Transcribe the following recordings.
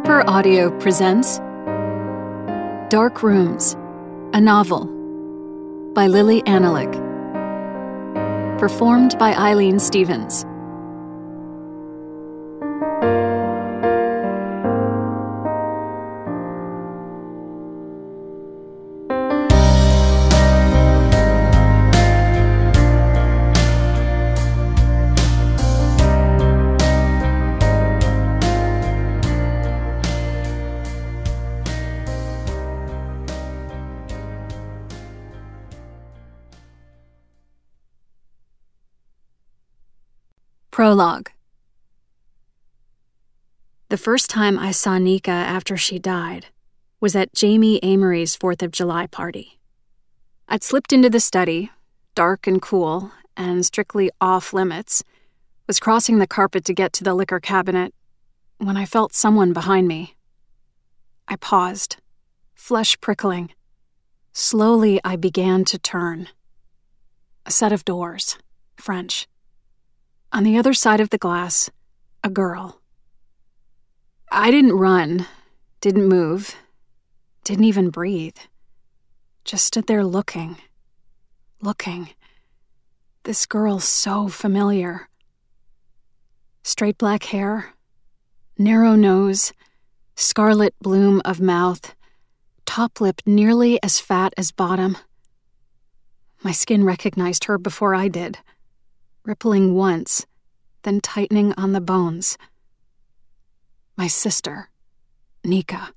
Harper Audio presents Dark Rooms, a novel by Lili Anolik. Performed by Eileen Stevens. Prologue. The first time I saw Nica after she died was at Jamie Amory's 4th of July party. I'd slipped into the study, dark and cool, and strictly off-limits, was crossing the carpet to get to the liquor cabinet when I felt someone behind me. I paused, flesh prickling. Slowly I began to turn. A set of doors, French. On the other side of the glass, a girl. I didn't run, didn't move, didn't even breathe. Just stood there looking. This girl so familiar. Straight black hair, narrow nose, scarlet bloom of mouth, top lip nearly as fat as bottom. My skin recognized her before I did. Rippling once, then tightening on the bones. My sister, Nica.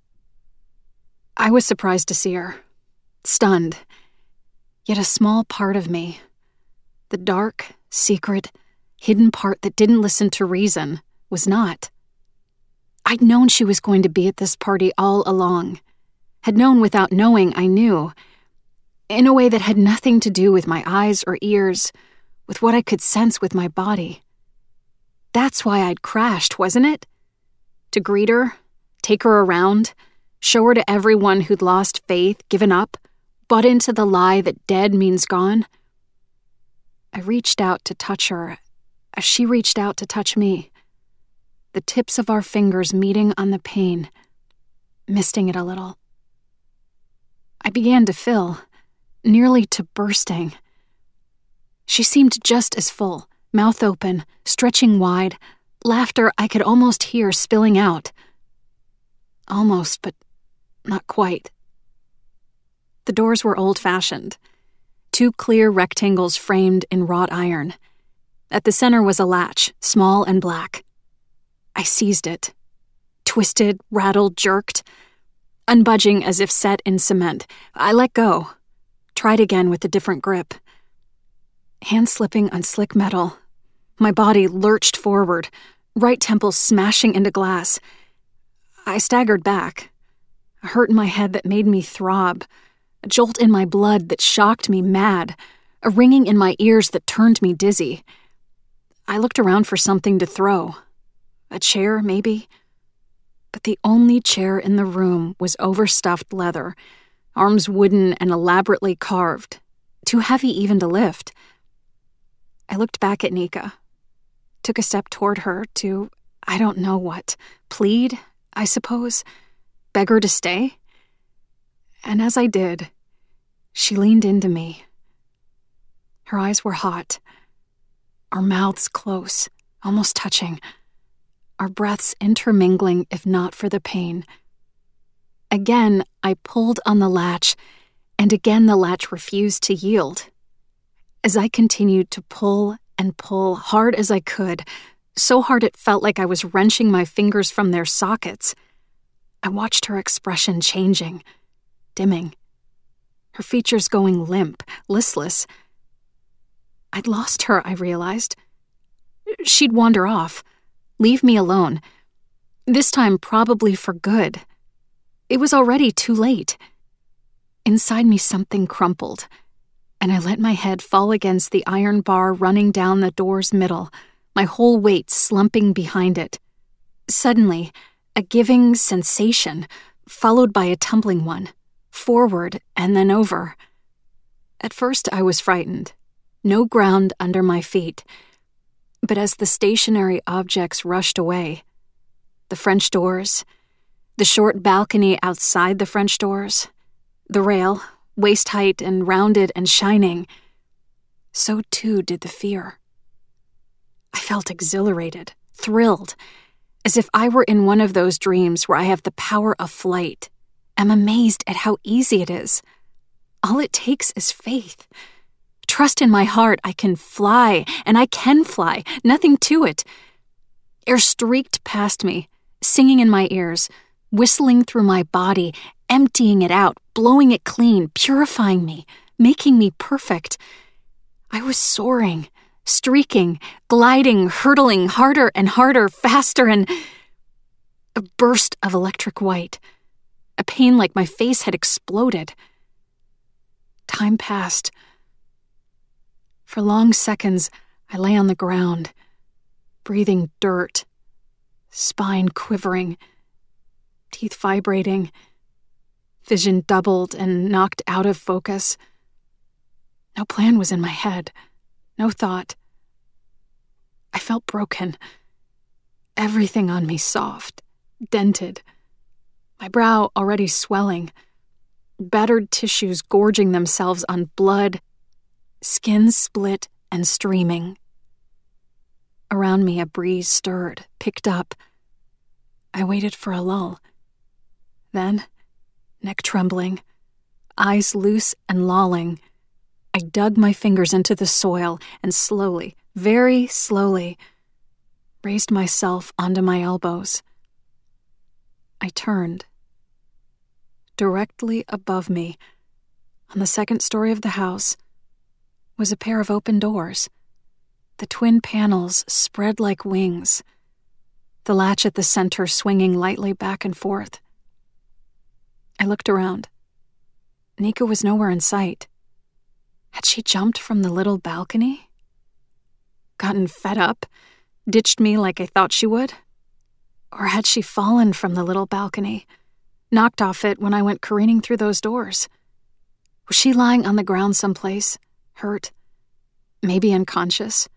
I was surprised to see her, stunned, yet a small part of me, the dark, secret, hidden part that didn't listen to reason, was not. I'd known she was going to be at this party all along, had known without knowing I knew, in a way that had nothing to do with my eyes or ears, with what I could sense with my body. That's why I'd crashed, wasn't it? To greet her, take her around, show her to everyone who'd lost faith, given up, bought into the lie that dead means gone. I reached out to touch her as she reached out to touch me, the tips of our fingers meeting on the pane, misting it a little. I began to fill, nearly to bursting. She seemed just as full, mouth open, stretching wide, laughter I could almost hear spilling out. Almost, but not quite. The doors were old-fashioned, 2 clear rectangles framed in wrought iron. At the center was a latch, small and black. I seized it, twisted, rattled, jerked. Unbudging as if set in cement, I let go, tried again with a different grip. Hand slipping on slick metal, my body lurched forward, right temple smashing into glass. I staggered back, a hurt in my head that made me throb, a jolt in my blood that shocked me mad, a ringing in my ears that turned me dizzy. I looked around for something to throw, a chair maybe, but the only chair in the room was overstuffed leather, arms wooden and elaborately carved, too heavy even to lift. I looked back at Nica, took a step toward her to, I don't know what, plead, I suppose, beg her to stay. And as I did, she leaned into me. Her eyes were hot, our mouths close, almost touching, our breaths intermingling if not for the pain. Again, I pulled on the latch, and again the latch refused to yield. As I continued to pull and pull hard as I could, so hard it felt like I was wrenching my fingers from their sockets, I watched her expression changing, dimming, her features going limp, listless. I'd lost her, I realized. She'd wander off, leave me alone, this time probably for good. It was already too late. Inside me something crumpled, and I let my head fall against the iron bar running down the door's middle, my whole weight slumping behind it. Suddenly, a giving sensation, followed by a tumbling one, forward and then over. At first I was frightened, no ground under my feet, but as the stationary objects rushed away, the French doors, The short balcony outside the French doors, the rail, waist height and rounded and shining. So too did the fear. I felt exhilarated, thrilled, as if I were in one of those dreams where I have the power of flight. I'm amazed at how easy it is. All it takes is faith. Trust in my heart I can fly, and I can fly, nothing to it. Air streaked past me, singing in my ears, whistling through my body, emptying it out, blowing it clean, purifying me, making me perfect. I was soaring, streaking, gliding, hurtling harder and harder, faster, and a burst of electric white. A pain like my face had exploded. Time passed. For long seconds, I lay on the ground, breathing dirt, spine quivering, teeth vibrating, vision doubled and knocked out of focus. No plan was in my head, no thought. I felt broken. Everything on me soft, dented. My brow already swelling. Battered tissues gorging themselves on blood. Skin split and streaming. Around me a breeze stirred, picked up. I waited for a lull. Then, neck trembling, eyes loose and lolling, I dug my fingers into the soil and slowly, very slowly, raised myself onto my elbows. I turned. Directly above me, on the second story of the house, was a pair of open doors, the twin panels spread like wings, the latch at the center swinging lightly back and forth. I looked around. Nica was nowhere in sight. Had she jumped from the little balcony? Gotten fed up? Ditched me like I thought she would? Or had she fallen from the little balcony, knocked off it when I went careening through those doors? Was she lying on the ground someplace, hurt, maybe unconscious?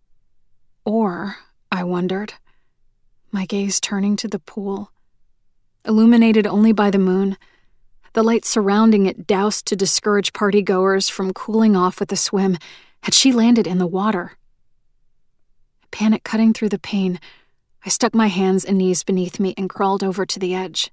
Or, I wondered, my gaze turning to the pool, illuminated only by the moon, the light surrounding it doused to discourage partygoers from cooling off with a swim, had she landed in the water? Panic cutting through the pain, I stuck my hands and knees beneath me and crawled over to the edge.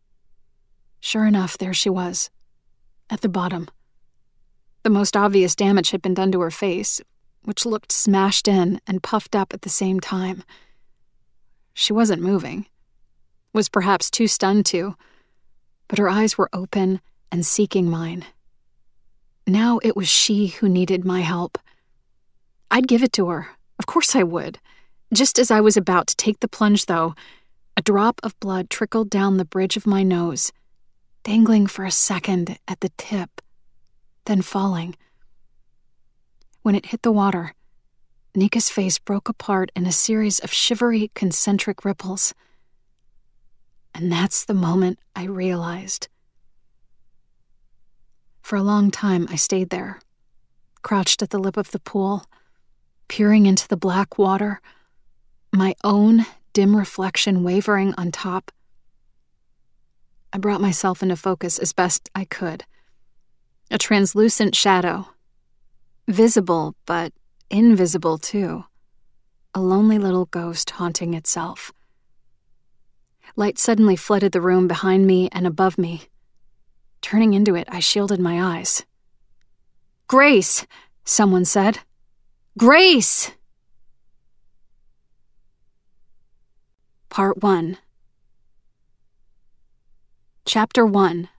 Sure enough, there she was, at the bottom. The most obvious damage had been done to her face, which looked smashed in and puffed up at the same time. She wasn't moving, was perhaps too stunned to, but her eyes were open and seeking mine. Now it was she who needed my help. I'd give it to her, of course I would. Just as I was about to take the plunge, though, a drop of blood trickled down the bridge of my nose, dangling for a second at the tip, then falling. When it hit the water, Nica's face broke apart in a series of shivery, concentric ripples. And that's the moment I realized. For a long time, I stayed there, crouched at the lip of the pool, peering into the black water, my own dim reflection wavering on top. I brought myself into focus as best I could. A translucent shadow, visible but invisible too, a lonely little ghost haunting itself. Light suddenly flooded the room behind me and above me. Turning into it, I shielded my eyes. "Grace!" someone said. "Grace!" Part 1. Chapter 1.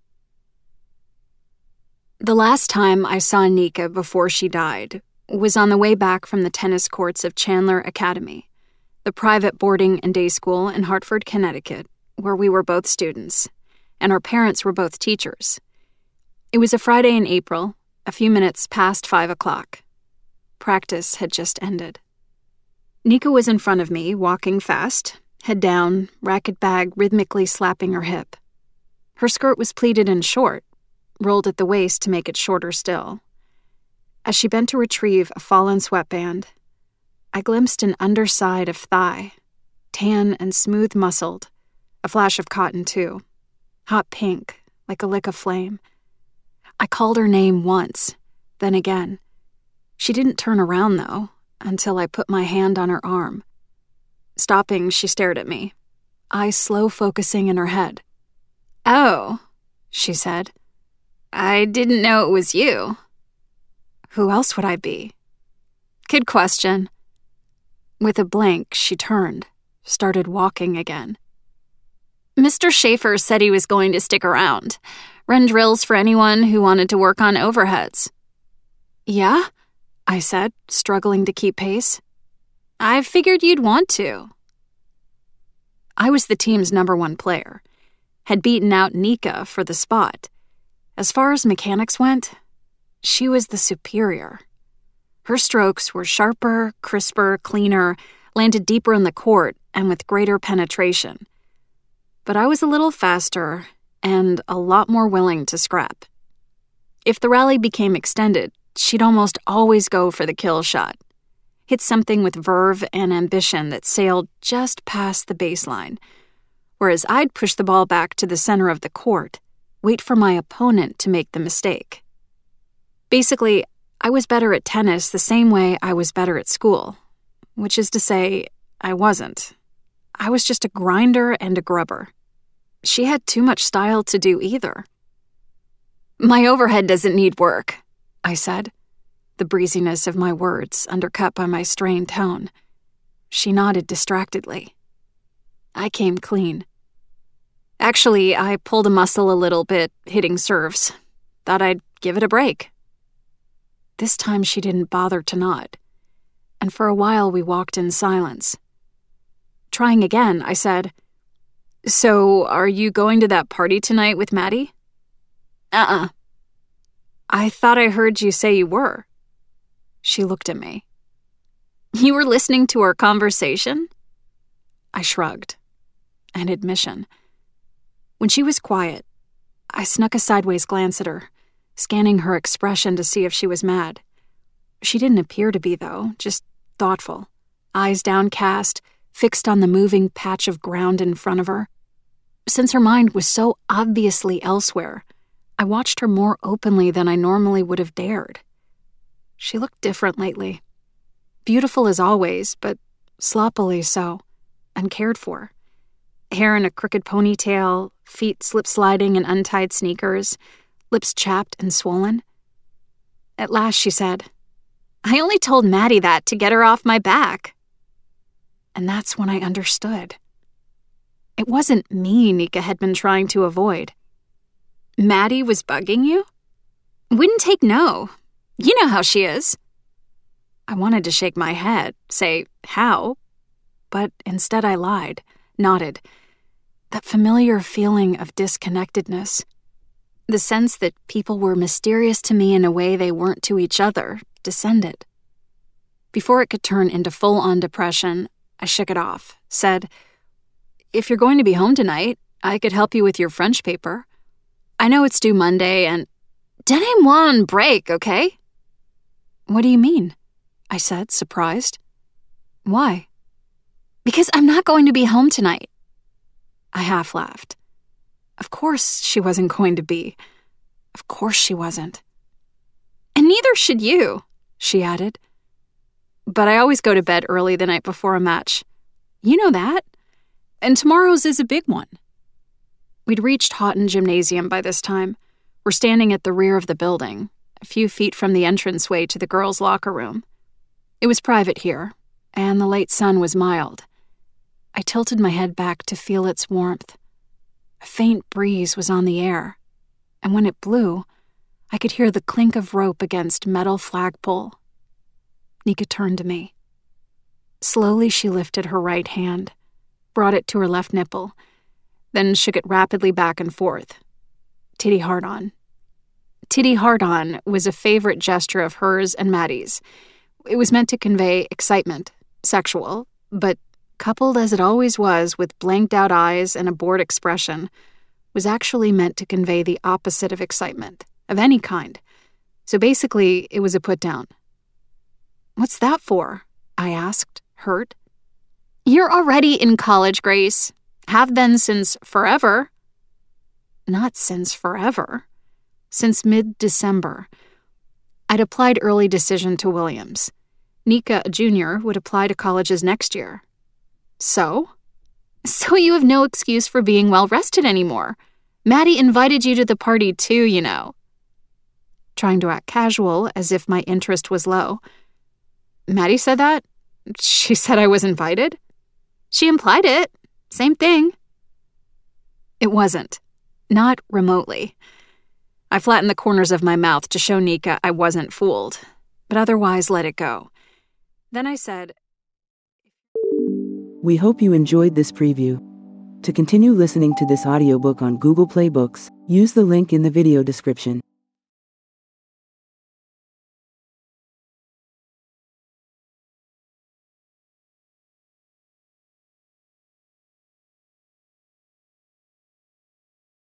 The last time I saw Nica before she died was on the way back from the tennis courts of Chandler Academy, the private boarding and day school in Hartford, Connecticut, where we were both students, and our parents were both teachers. It was a Friday in April, a few minutes past 5 o'clock. Practice had just ended. Nica was in front of me, walking fast, head down, racket bag rhythmically slapping her hip. Her skirt was pleated and short, rolled at the waist to make it shorter still. As she bent to retrieve a fallen sweatband, I glimpsed an underside of thigh, tan and smooth-muscled, A flash of cotton, too. Hot pink, like a lick of flame. I called her name once, then again. She didn't turn around, though, until I put my hand on her arm. Stopping, she stared at me, eyes slow focusing in her head. "Oh," she said. "I didn't know it was you." Who else would I be? Good question. With a blank, she turned, started walking again. "Mr. Schaefer said he was going to stick around, run drills for anyone who wanted to work on overheads." "Yeah?" I said, struggling to keep pace. "I figured you'd want to." I was the team's #1 player, had beaten out Nica for the spot. As far as mechanics went, she was the superior. Her strokes were sharper, crisper, cleaner, landed deeper in the court, and with greater penetration. But I was a little faster and a lot more willing to scrap. If the rally became extended, she'd almost always go for the kill shot, hit something with verve and ambition that sailed just past the baseline, whereas I'd push the ball back to the center of the court, wait for my opponent to make the mistake. Basically, I was better at tennis the same way I was better at school, which is to say, I wasn't. I was just a grinder and a grubber. She had too much style to do either. "My overhead doesn't need work," I said, the breeziness of my words undercut by my strained tone. She nodded distractedly. I came clean. "Actually, I pulled a muscle a little bit hitting serves. Thought I'd give it a break." This time she didn't bother to nod, and for a while we walked in silence. Trying again, I said, "So, are you going to that party tonight with Maddie?" "Uh-uh." "I thought I heard you say you were." She looked at me. "You were listening to our conversation?" I shrugged. An admission. When she was quiet, I snuck a sideways glance at her, scanning her expression to see if she was mad. She didn't appear to be, though, just thoughtful, eyes downcast, fixed on the moving patch of ground in front of her. Since her mind was so obviously elsewhere, I watched her more openly than I normally would have dared. She looked different lately. Beautiful as always, but sloppily so, uncared for. Hair in a crooked ponytail, feet slip-sliding in untied sneakers, lips chapped and swollen. At last she said, "I only told Maddie that to get her off my back." And that's when I understood. It wasn't me Nica had been trying to avoid. Maddie was bugging you? Wouldn't take no. You know how she is. I wanted to shake my head, say, how? But instead I lied, nodded. That familiar feeling of disconnectedness. The sense that people were mysterious to me in a way they weren't to each other descended. Before it could turn into full-on depression, I shook it off, said, "If you're going to be home tonight, I could help you with your French paper. I know it's due Monday and—" "Donnez-moi un break, okay?" "What do you mean?" I said, surprised. "Why?" "Because I'm not going to be home tonight." I half laughed. Of course she wasn't going to be. Of course she wasn't. "And neither should you," she added. "But I always go to bed early the night before a match. You know that. And tomorrow's is a big one." We'd reached Houghton Gymnasium by this time. We're standing at the rear of the building, a few feet from the entranceway to the girls' locker room. It was private here, and the late sun was mild. I tilted my head back to feel its warmth. A faint breeze was on the air, and when it blew, I could hear the clink of rope against metal flagpole. Nica turned to me. Slowly she lifted her right hand, brought it to her left nipple, then shook it rapidly back and forth. Titty hard-on. Titty hard-on was a favorite gesture of hers and Maddie's. It was meant to convey excitement, sexual, but coupled as it always was with blanked-out eyes and a bored expression, was actually meant to convey the opposite of excitement, of any kind. So basically, it was a put-down. "What's that for?" I asked, hurt. "You're already in college, Grace. Have been since forever. Not since forever. Since mid-December. I'd applied early decision to Williams. Nica, Jr., would apply to colleges next year. So? So you have no excuse for being well-rested anymore. Maddie invited you to the party too, you know. Trying to act casual, as if my interest was low. Maddie said that? She said I was invited? She implied it. Same thing. It wasn't. Not remotely. I flattened the corners of my mouth to show Nica I wasn't fooled, but otherwise let it go. Then I said, We hope you enjoyed this preview. To continue listening to this audiobook on Google Play Books, use the link in the video description.